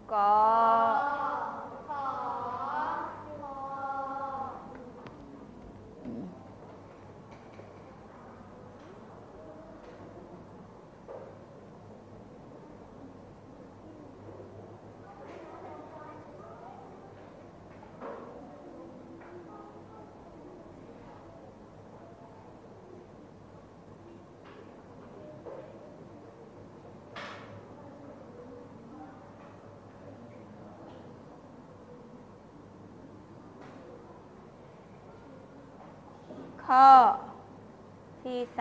กอขอคอข้อที่3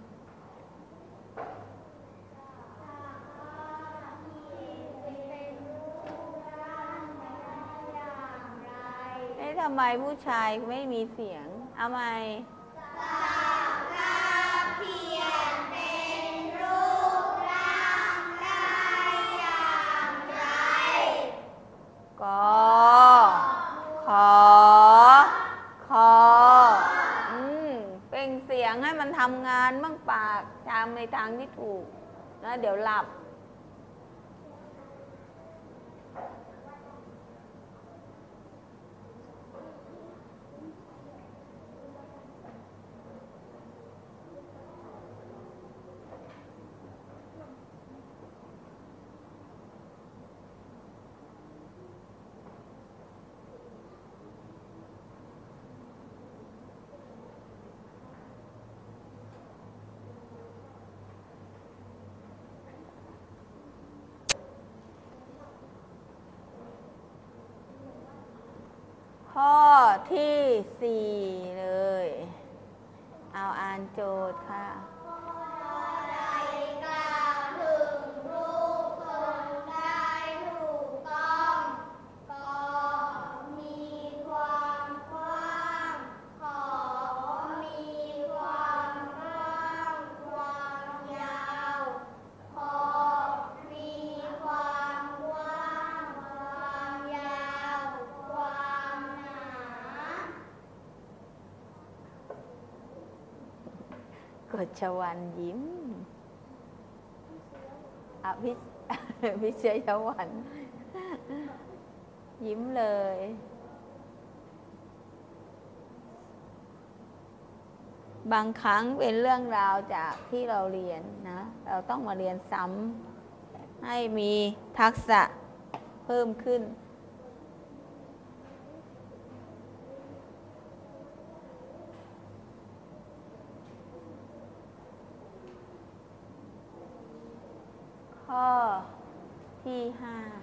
ทำไมผู้ชายไม่มีเสียงเอาไหมเพียนเป็นรูปร่างได้อย่างไรกอขอคอเปล่งเสียงให้มันทำงานบ้างปากตามในทางที่ถูกแล้วเดี๋ยวหลับข้อที่4เลยเอาอ่านโจทย์ค่ะใดกล่าวถึงรูปทรงได้ถูกต้องกมีความกว้างขอมีความกว้างความยาวพอมีความกว้างความยาวความหนากฎชวรรณยิ้มพิชยวันยิ้มเลยบางครั้งเป็นเรื่องราวจากที่เราเรียนนะเราต้องมาเรียนซ้ำให้มีทักษะเพิ่มขึ้นข้อที่5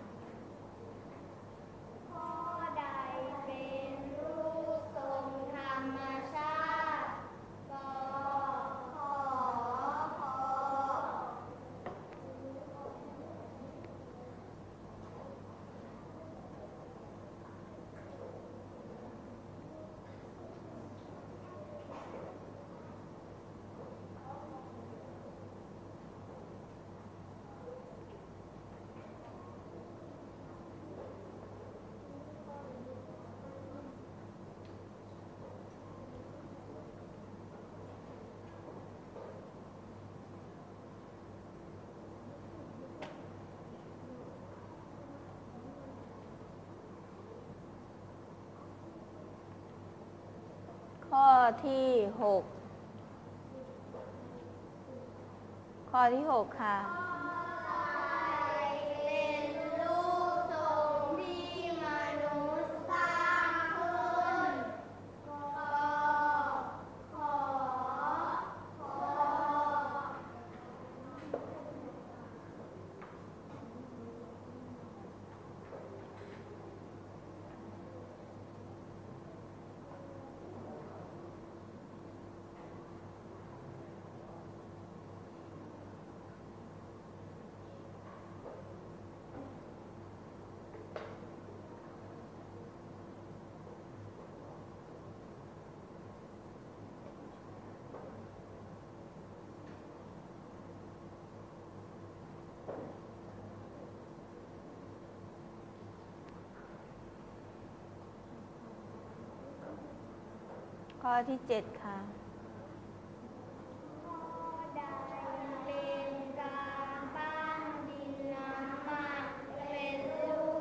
ข้อใดเป็นรูปทรงธรรมชาติกขอคอข้อที่6ข้อที่6ค่ะเป็นรูปทรงที่มนุษย์สร้างขึ้นกขอคอข้อที่7ค่ะข้อใดเป็นการปั้นดินน้ำมันเป็นรู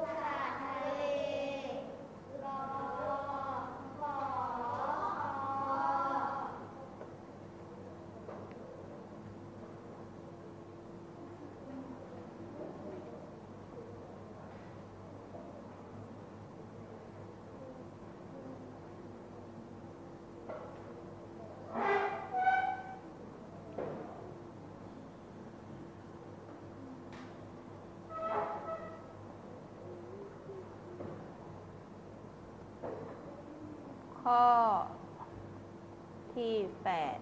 ข้อที่8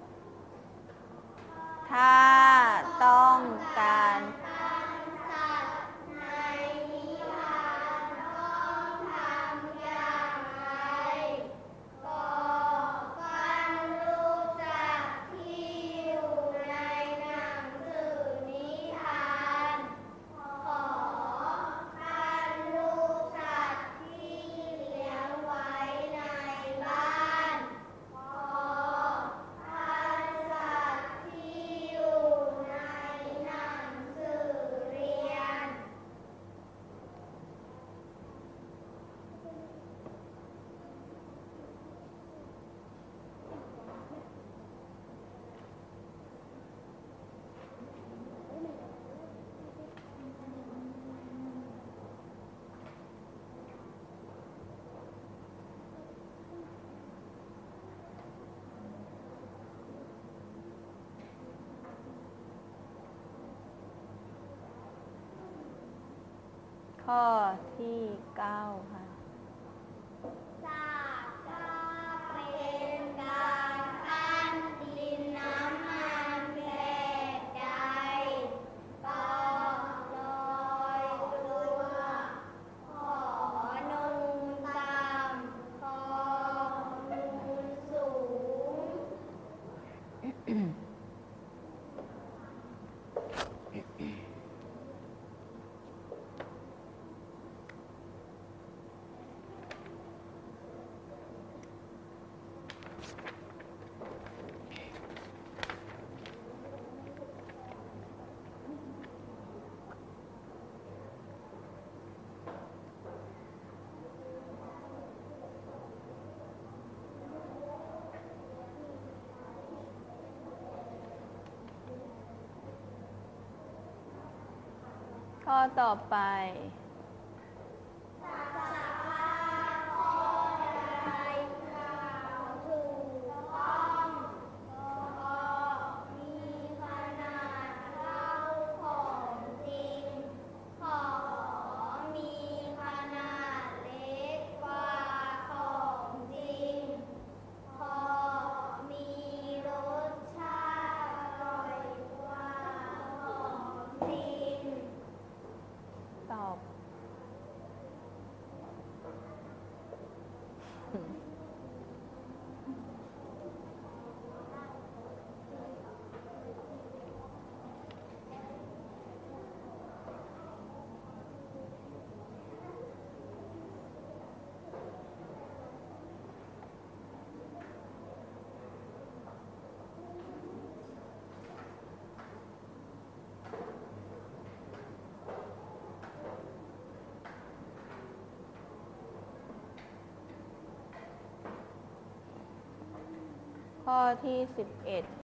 ถ้าต้องการสัตว์ในนิทานต้องทำอย่างไรก็การรู้จักที่อยู่ในหนังสือนิทานขอการรู้สัตว์ที่เลี้ยงไว้ในบ้านขอการสัตว์ที่อยู่ในหนังสือเรียนข้อที่9ค่ะศาสตร์ก็เป็นการปั้นดินน้ำมันแบบใดก็ลอยตัวขอนูนต่ำขอนูนสูงข้อต่อไปสัจจะข้อใดกล่าวถูกต้องก็มีขนาดเท่าของจริงขอมีขนาดเล็กกว่าของจริงขอมีรสชาติอร่อยกว่าของจริงตอบ ข้อที่11